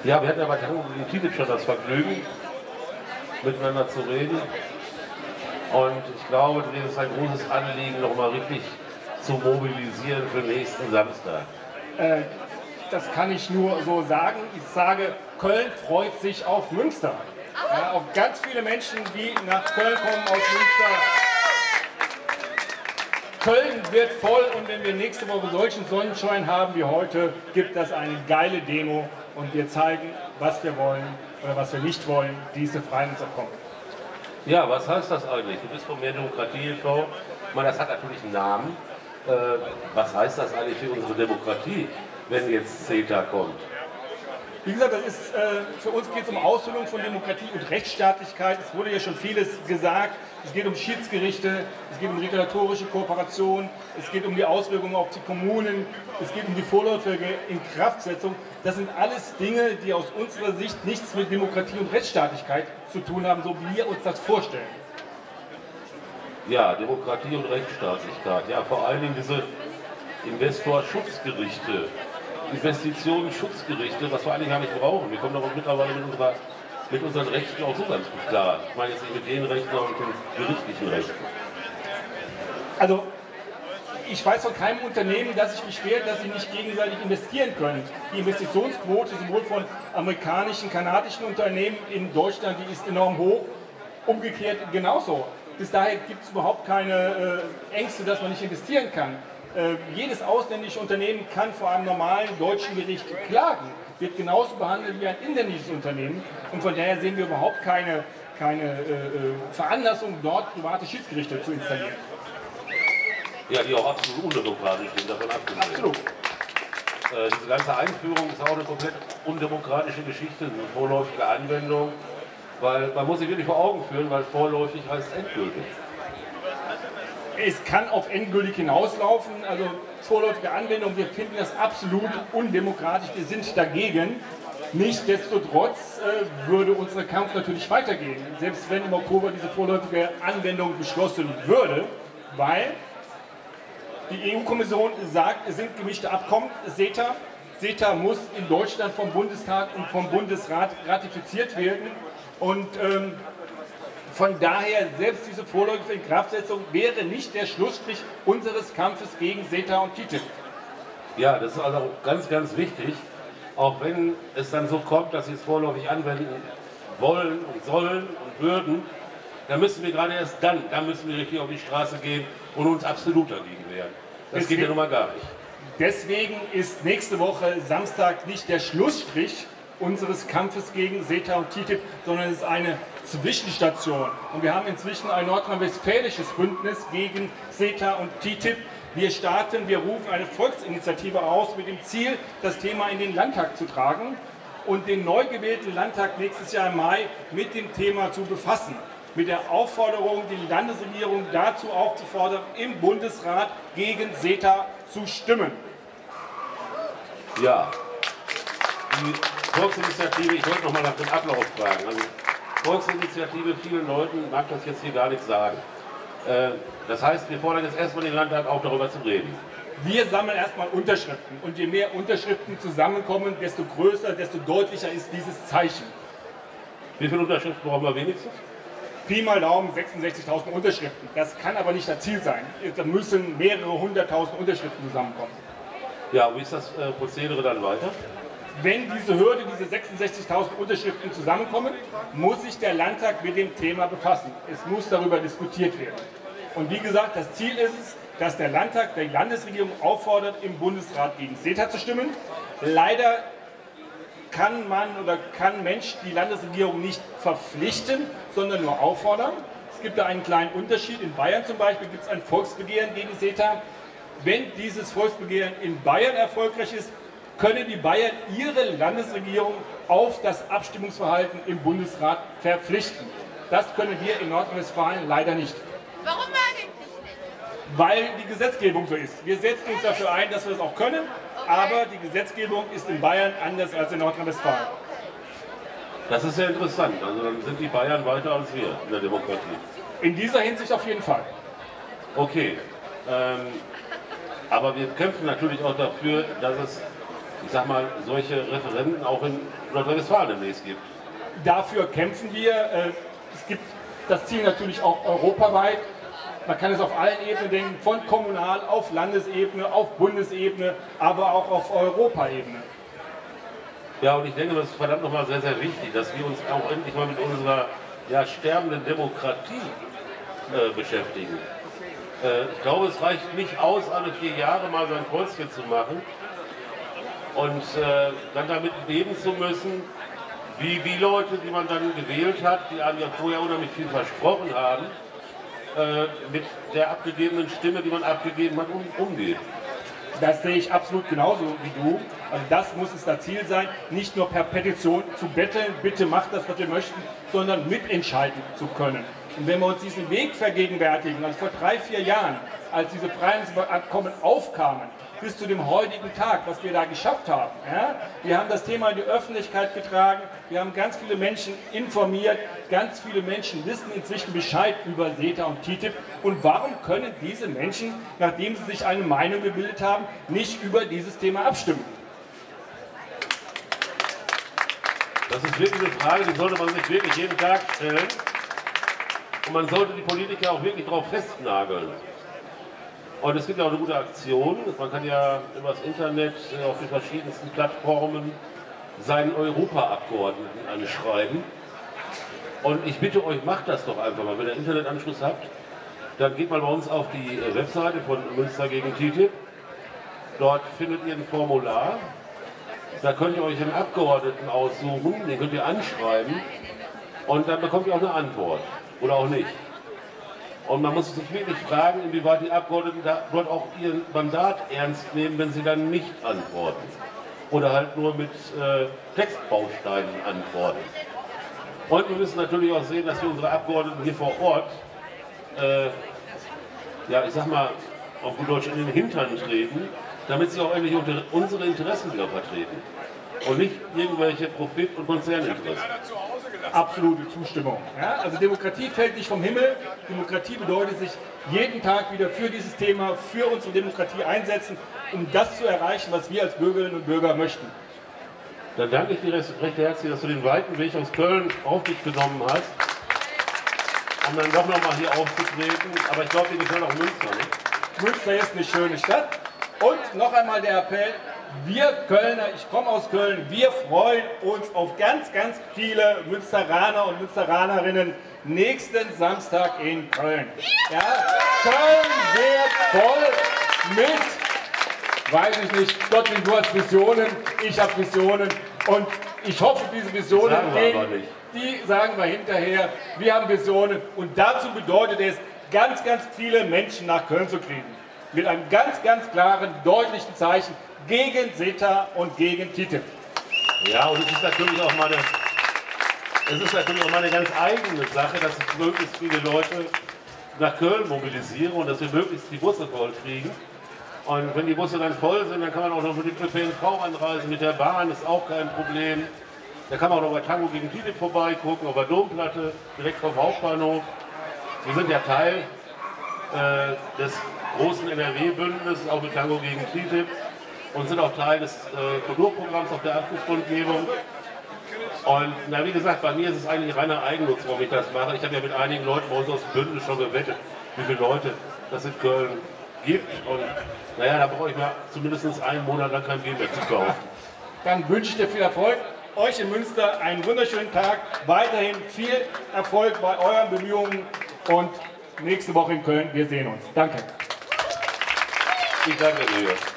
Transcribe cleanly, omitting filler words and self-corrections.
Ja, wir hatten ja bei den TTIP schon das Vergnügen, miteinander zu reden. Und ich glaube, das ist ein großes Anliegen, nochmal richtig zu mobilisieren für nächsten Samstag. Das kann ich nur so sagen. Ich sage, Köln freut sich auf Münster. Ja, auf ganz viele Menschen, die nach Köln kommen aus Münster. Köln wird voll und wenn wir nächste Woche solchen Sonnenschein haben wie heute, gibt das eine geile Demo und wir zeigen, was wir wollen oder was wir nicht wollen, diese Freihandelsabkommen. Ja, was heißt das eigentlich? Du bist vom Mehr Demokratie e.V. Ich meine, das hat natürlich einen Namen. Was heißt das eigentlich für unsere Demokratie, wenn jetzt CETA kommt? Wie gesagt, für uns geht es um Aushöhlung von Demokratie und Rechtsstaatlichkeit. Es wurde ja schon vieles gesagt. Es geht um Schiedsgerichte, es geht um regulatorische Kooperation, es geht um die Auswirkungen auf die Kommunen, es geht um die vorläufige Inkraftsetzung. Das sind alles Dinge, die aus unserer Sicht nichts mit Demokratie und Rechtsstaatlichkeit zu tun haben, so wie wir uns das vorstellen. Ja, Demokratie und Rechtsstaatlichkeit. Ja, vor allen Dingen diese Investorschutzgerichte, Investitionsschutzgerichte, was wir eigentlich gar nicht brauchen. Wir kommen doch mittlerweile mit unseren Rechten auch so ganz gut klar. Ich meine jetzt nicht mit den Rechten, sondern mit den gerichtlichen Rechten. Also, ich weiß von keinem Unternehmen, das sich beschwert, dass sie nicht gegenseitig investieren können. Die Investitionsquote sowohl von amerikanischen, kanadischen Unternehmen in Deutschland, die ist enorm hoch, umgekehrt genauso. Bis daher gibt es überhaupt keine Ängste, dass man nicht investieren kann. Jedes ausländische Unternehmen kann vor einem normalen deutschen Gericht klagen, wird genauso behandelt wie ein inländisches Unternehmen und von daher sehen wir überhaupt keine Veranlassung, dort private Schiedsgerichte zu installieren. Ja, die auch absolut undemokratisch sind, davon abgesehen. Absolut. Diese ganze Einführung ist auch eine komplett undemokratische Geschichte, eine vorläufige Anwendung, weil man muss sich wirklich vor Augen führen, weil vorläufig heißt endgültig. Es kann auf endgültig hinauslaufen, also vorläufige Anwendung, wir finden das absolut undemokratisch, wir sind dagegen. Nichtsdestotrotz würde unser Kampf natürlich weitergehen, selbst wenn im Oktober diese vorläufige Anwendung beschlossen würde, weil die EU-Kommission sagt, es sind gemischte Abkommen, CETA. CETA muss in Deutschland vom Bundestag und vom Bundesrat ratifiziert werden und von daher, selbst diese vorläufige Inkraftsetzung wäre nicht der Schlussstrich unseres Kampfes gegen CETA und TTIP. Ja, das ist also ganz, ganz wichtig. Auch wenn es dann so kommt, dass sie es vorläufig anwenden wollen und sollen und würden, dann müssen wir gerade erst dann müssen wir richtig auf die Straße gehen und uns absolut dagegen wehren. Das geht ja nun mal gar nicht. Deswegen ist nächste Woche Samstag nicht der Schlussstrich unseres Kampfes gegen CETA und TTIP, sondern es ist eine Zwischenstation. Und wir haben inzwischen ein nordrhein-westfälisches Bündnis gegen CETA und TTIP. Wir rufen eine Volksinitiative aus mit dem Ziel, das Thema in den Landtag zu tragen und den neu gewählten Landtag nächstes Jahr im Mai mit dem Thema zu befassen. Mit der Aufforderung, die Landesregierung dazu aufzufordern, im Bundesrat gegen CETA zu stimmen. Ja, die Volksinitiative, ich wollte noch mal nach dem Ablauf fragen. Also Volksinitiative, vielen Leuten mag das jetzt hier gar nicht sagen. Das heißt, wir fordern jetzt erstmal den Landtag auf, darüber zu reden. Wir sammeln erstmal Unterschriften und je mehr Unterschriften zusammenkommen, desto größer, desto deutlicher ist dieses Zeichen. Wie viele Unterschriften brauchen wir wenigstens? Pi mal Daumen 66.000 Unterschriften. Das kann aber nicht das Ziel sein. Da müssen mehrere hunderttausend Unterschriften zusammenkommen. Ja, wie ist das Prozedere dann weiter? Wenn diese Hürde, diese 66.000 Unterschriften zusammenkommen, muss sich der Landtag mit dem Thema befassen. Es muss darüber diskutiert werden. Und wie gesagt, das Ziel ist es, dass der Landtag die Landesregierung auffordert, im Bundesrat gegen CETA zu stimmen. Leider kann Mensch die Landesregierung nicht verpflichten, sondern nur auffordern. Es gibt da einen kleinen Unterschied. In Bayern zum Beispiel gibt es ein Volksbegehren gegen CETA. Wenn dieses Volksbegehren in Bayern erfolgreich ist, können die Bayern ihre Landesregierung auf das Abstimmungsverhalten im Bundesrat verpflichten. Das können wir in Nordrhein-Westfalen leider nicht. Warum eigentlich nicht? Weil die Gesetzgebung so ist. Wir setzen uns dafür ein, dass wir das auch können, aber die Gesetzgebung ist in Bayern anders als in Nordrhein-Westfalen. Das ist sehr interessant. Also dann sind die Bayern weiter als wir in der Demokratie. In dieser Hinsicht auf jeden Fall. Okay. Aber wir kämpfen natürlich auch dafür, dass es ich sag mal, solche Referenden auch in Nordrhein-Westfalen demnächst gibt. Dafür kämpfen wir. Es gibt das Ziel natürlich auch europaweit. Man kann es auf allen Ebenen denken, von kommunal auf Landesebene, auf Bundesebene, aber auch auf Europaebene. Ja, und ich denke, das ist verdammt nochmal sehr, sehr wichtig, dass wir uns auch endlich mal mit unserer sterbenden Demokratie beschäftigen. Ich glaube, es reicht nicht aus, alle 4 Jahre mal sein Kreuzchen zu machen und dann damit leben zu müssen, wie die Leute, die man dann gewählt hat, die einem ja vorher unheimlich viel versprochen haben, mit der abgegebenen Stimme, die man abgegeben hat, umgeht. Das sehe ich absolut genauso wie du. Also das muss es das Ziel sein, nicht nur per Petition zu betteln, bitte macht das, was wir möchten, sondern mitentscheiden zu können. Und wenn wir uns diesen Weg vergegenwärtigen, also vor 3, 4 Jahren, als diese Freihandelsabkommen aufkamen, bis zu dem heutigen Tag, was wir da geschafft haben. Ja? Wir haben das Thema in die Öffentlichkeit getragen, wir haben ganz viele Menschen informiert, ganz viele Menschen wissen inzwischen Bescheid über CETA und TTIP. Und warum können diese Menschen, nachdem sie sich eine Meinung gebildet haben, nicht über dieses Thema abstimmen? Das ist wirklich eine Frage, die sollte man sich wirklich jeden Tag stellen. Und man sollte die Politiker auch wirklich darauf festnageln. Und es gibt ja auch eine gute Aktion. Man kann ja über das Internet auf den verschiedensten Plattformen seinen Europaabgeordneten anschreiben. Und ich bitte euch, macht das doch einfach mal. Wenn ihr Internetanschluss habt, dann geht mal bei uns auf die Webseite von Münster gegen TTIP. Dort findet ihr ein Formular. Da könnt ihr euch einen Abgeordneten aussuchen, den könnt ihr anschreiben. Und dann bekommt ihr auch eine Antwort. Oder auch nicht. Und man muss sich wirklich fragen, inwieweit die Abgeordneten dort auch ihr Mandat ernst nehmen, wenn sie dann nicht antworten. Oder halt nur mit Textbausteinen antworten. Und wir müssen natürlich auch sehen, dass wir unsere Abgeordneten hier vor Ort, ja, ich sag mal, auf gut Deutsch in den Hintern treten, damit sie auch endlich unsere Interessen wieder vertreten. Und nicht irgendwelche Profit- und Konzerninteressen. Absolute Zustimmung. Ja? Also Demokratie fällt nicht vom Himmel. Demokratie bedeutet sich jeden Tag wieder für dieses Thema, für unsere Demokratie einsetzen, um das zu erreichen, was wir als Bürgerinnen und Bürger möchten. Dann danke ich dir recht herzlich, dass du den weiten Weg aus Köln auf dich genommen hast, um dann doch nochmal hier aufzutreten. Aber ich glaube, dir gefällt auch Münster, ne? Münster ist eine schöne Stadt. Und noch einmal der Appell, wir Kölner, ich komme aus Köln, wir freuen uns auf ganz, ganz viele Münsteraner und Münsteranerinnen nächsten Samstag in Köln. Ja, Köln wird voll mit, weiß ich nicht, Gottlieb, du hast Visionen, ich habe Visionen und ich hoffe, diese Visionen, die sagen wir hinterher, wir haben Visionen und dazu bedeutet es, ganz, ganz viele Menschen nach Köln zu kriegen. Mit einem ganz, ganz klaren, deutlichen Zeichen gegen CETA und gegen TTIP. Ja, und es ist natürlich auch mal eine ganz eigene Sache, dass ich möglichst viele Leute nach Köln mobilisiere und dass wir möglichst die Busse voll kriegen. Und wenn die Busse dann voll sind, dann kann man auch noch mit dem ÖPNV anreisen, mit der Bahn ist auch kein Problem. Da kann man auch noch bei Tango gegen TTIP vorbeigucken, auf der Domplatte, direkt vom Hauptbahnhof. Wir sind ja Teil des großen NRW-Bündnisses, auch mit Tango gegen TTIP. Und sind auch Teil des Kulturprogramms auf der Abschlusskundgebung. Und na, wie gesagt, bei mir ist es eigentlich reiner Eigennutz, warum ich das mache. Ich habe ja mit einigen Leuten bei uns aus dem Bündnis schon gewettet, wie viele Leute das in Köln gibt. Und naja, da brauche ich mir zumindest einen Monat lang kein Bier mehr zu kaufen. Dann wünsche ich dir viel Erfolg. Euch in Münster einen wunderschönen Tag. Weiterhin viel Erfolg bei euren Bemühungen. Und nächste Woche in Köln, wir sehen uns. Danke. Ich danke dir.